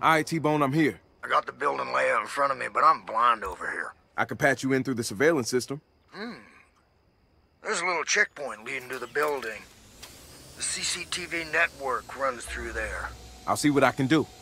All right, T-Bone, I'm here. I got the building layout in front of me, but I'm blind over here. I could patch you in through the surveillance system. There's a little checkpoint leading to the building. The CCTV network runs through there. I'll see what I can do.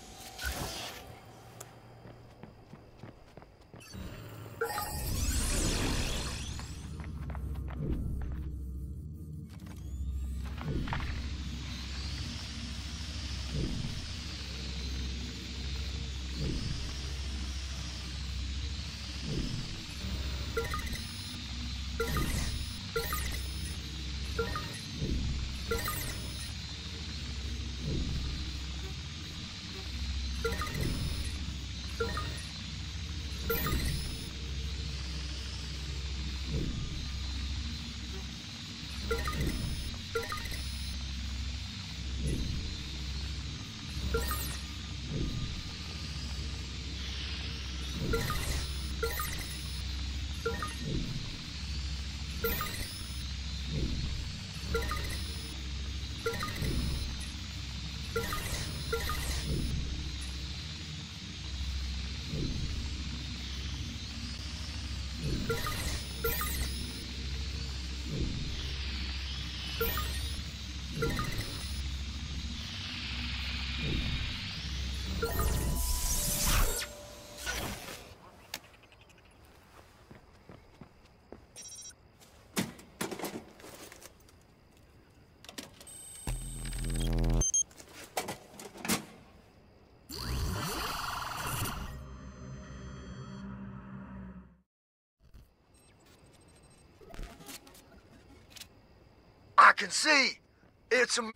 I can see. It's a...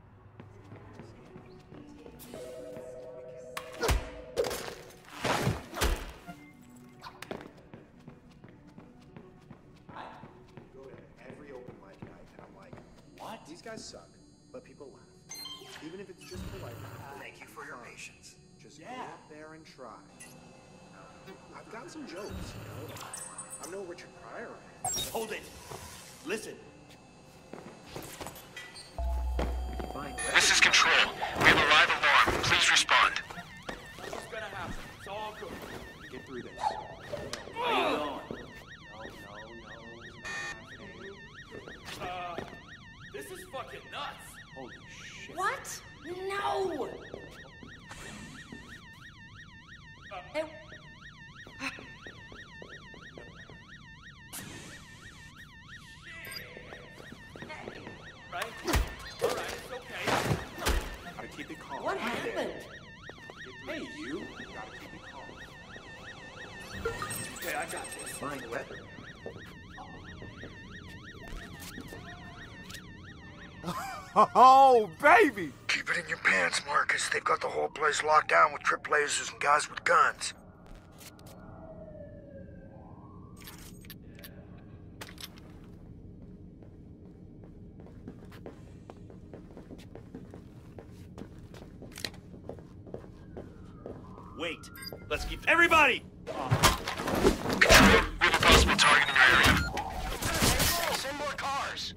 Every open mic night, and I'm like, what? These guys suck, but people laugh. Even if it's just for like, Thank you for your patience. just go out there and try. I've got some jokes, you know? I'm no Richard Pryor. Hold it! Listen. This is Control. We have a live alarm. Please respond. This is gonna happen. It's all good. Get through this. How you going? No. This is fucking nuts. Holy shit. What? No! Hey. Right? All right, it's okay. Gotta keep it calm. What happened? Hey, you. Gotta keep it calm. Okay, I got this. Fine weather. Oh, baby! Keep it in your pants, Marcus. They've got the whole place locked down with trip lasers and guys with guns. Wait. Let's keep everybody! Control, we have a possible target in your area. Send more cars.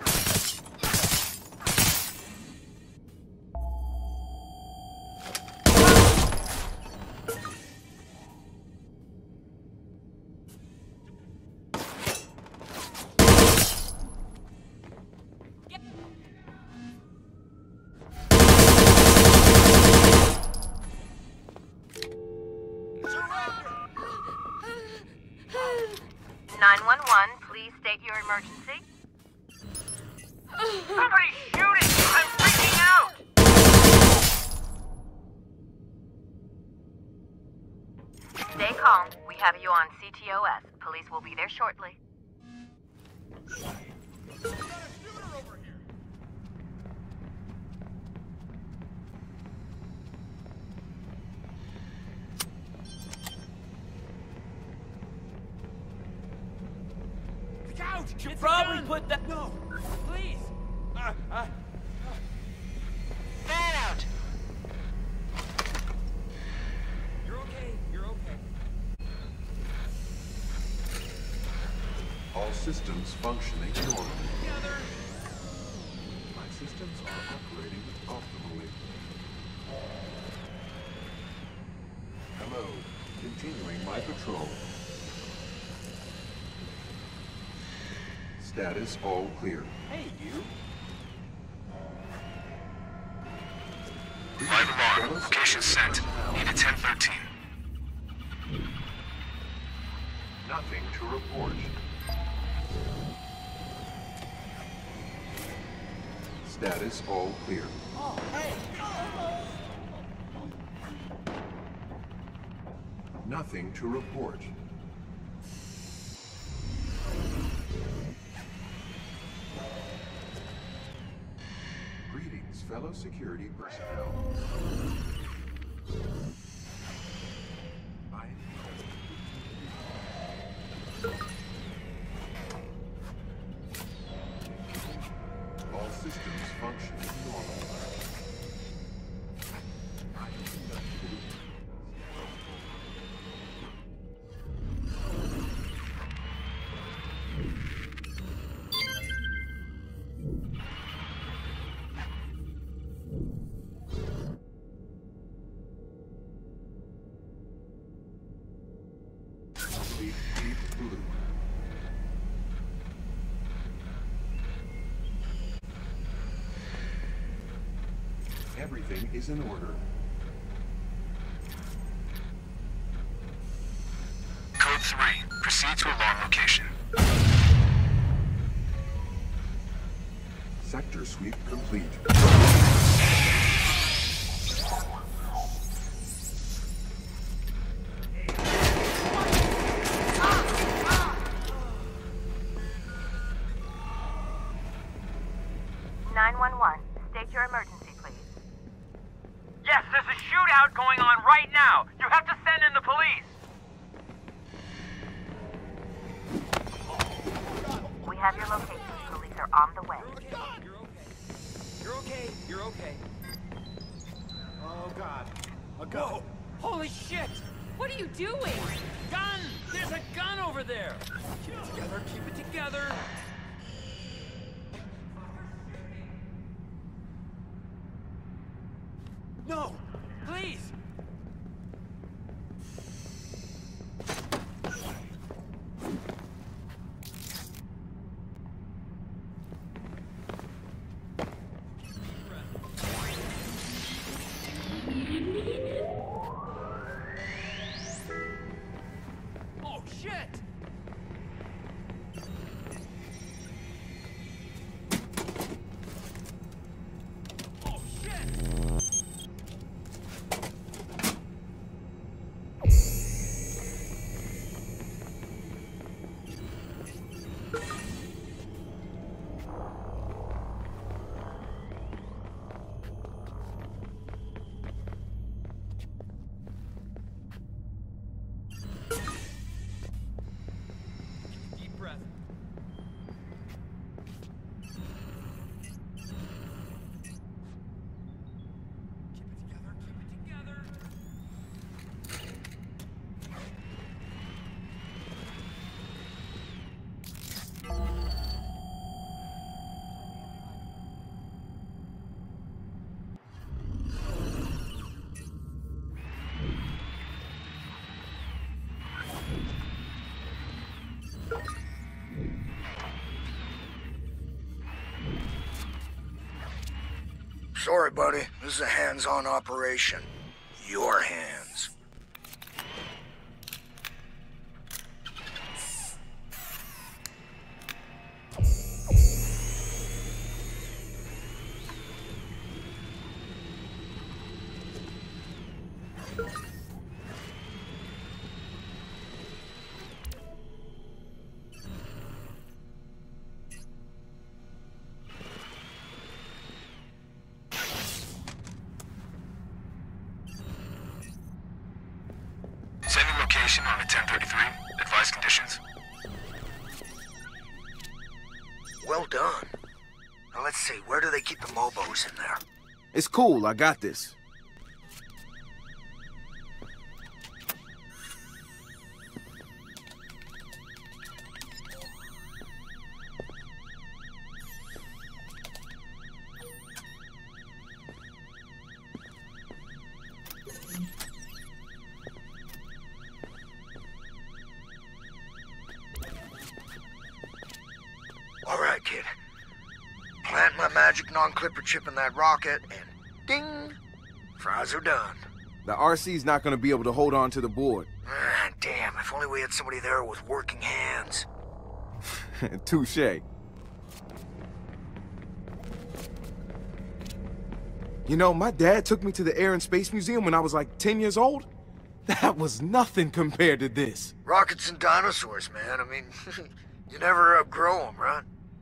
Please state your emergency. Somebody's shooting! I'm freaking out! Stay calm. We have you on CTOS. Police will be there shortly. You probably put that... No! Please! Man out! You're okay. You're okay. All systems functioning normally. Together! My systems are operating optimally. by patrol. Status all clear. Hey, you. Live alarm. Location sent. Need a 1013. Nothing to report. Status all clear. Nothing to report. Greetings, fellow security personnel. I all systems functioning normal. Deep blue. Everything is in order. Code 3. Proceed to alarm location. Sector sweep complete. 911. State your emergency, please. Yes, there's a shootout going on right now. You have to send in the police. We have your location. Police are on the way. You're okay. You're okay. Oh God. A gun. Whoa! Holy shit! What are you doing? Gun! There's a gun over there! Keep it together, keep it together! No! Please! Oh shit! Oh shit! Deep breath. Keep it together, keep it together. Sorry, buddy. This is a hands-on operation. Your hands. Sending location on a 1033. Advise conditions. Well done. Now let's see, where do they keep the mobos in there? It's cool, I got this. logic non-clipper chip in that rocket, and ding! Fries are done. The RC's not gonna be able to hold on to the board. Ah, damn, if only we had somebody there with working hands. Touché. You know, my dad took me to the Air and Space Museum when I was like 10 years old. That was nothing compared to this. Rockets and dinosaurs, man. I mean, you never outgrow them, right?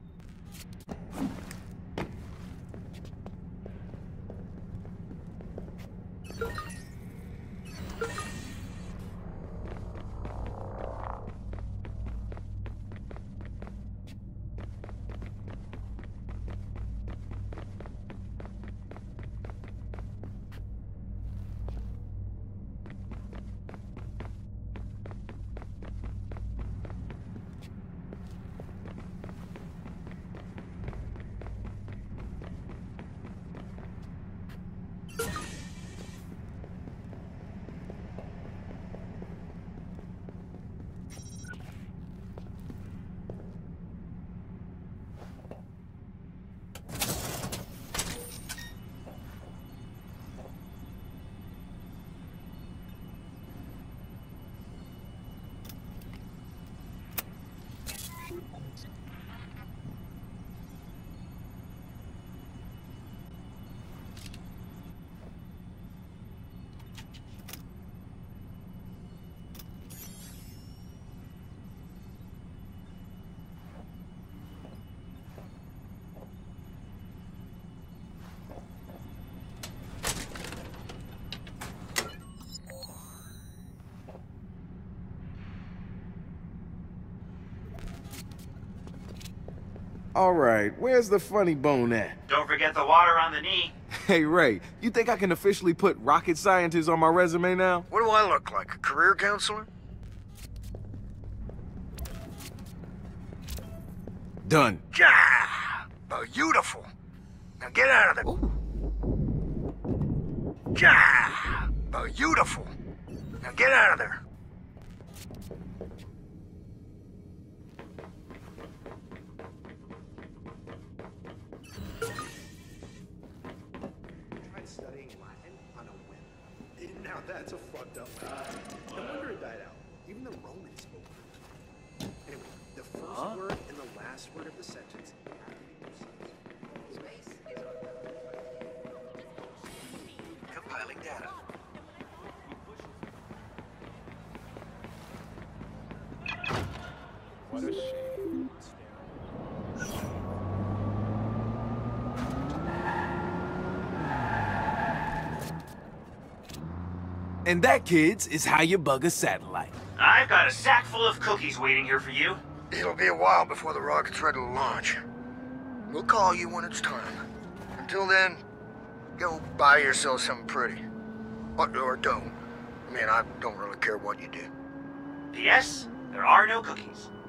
All right, where's the funny bone at? Don't forget the water on the knee. Hey, Ray, you think I can officially put rocket scientist on my resume now? What do I look like, a career counselor? Done. Yeah! Beautiful! Now get out of there. Yeah! Beautiful! Now get out of there. Tried studying Latin on a whim. Now that's a fucked up fact. No wonder it died out. Even the Romans spoke it. Anyway, the first word and the last word of the sentence have to be precise. Space is Compiling data. what a shame. And that, kids, is how you bug a satellite. I've got a sack full of cookies waiting here for you. It'll be a while before the rocket's ready to launch. We'll call you when it's time. Until then, go buy yourself something pretty. Or don't. I mean, I don't really care what you do. P.S. There are no cookies.